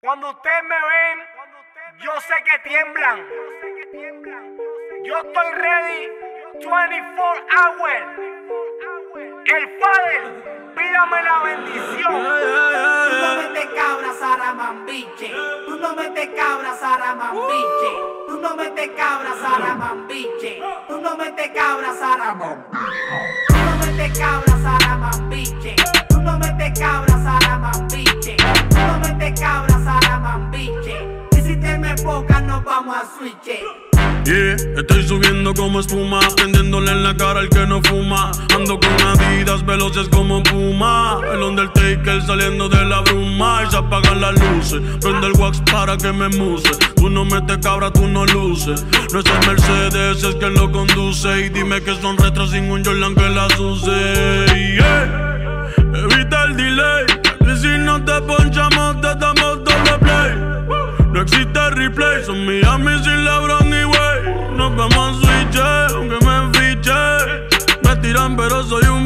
Cuando ustedes me ven, yo sé que tiemblan. Yo estoy ready 24 hours. El Father, pídame la bendición. Tú no metes cabras, Saramambiche. Tú no metes cabras, Saramambiche. Tú no metes cabras, Saramambiche. Tú no metes cabras, Saramambiche. Tú no metes cabras, Saramambiche. Tú no metes cabras, Saramambiche. Tú no metes cabras, Saramambiche. Y si te me enfocas, nos vamos a switch. Yeah, estoy subiendo como espuma, prendiéndole en la cara al que no fuma. Ando con Adidas veloces como Puma. El Undertaker saliendo de la bruma. Y se apagan las luces, prende el wax para que me muse. Tú no metes cabra, tú no luces. No es el Mercedes, es quien lo conduce. Y dime que son retros sin un Jordan que las use. Yeah, evita el delay, que si no te ponchamos te damos doble play. No existe replay, son Miami sin LeBron y Wade. Nos vemos a switch, aunque me fiche. Me tiran pero soy un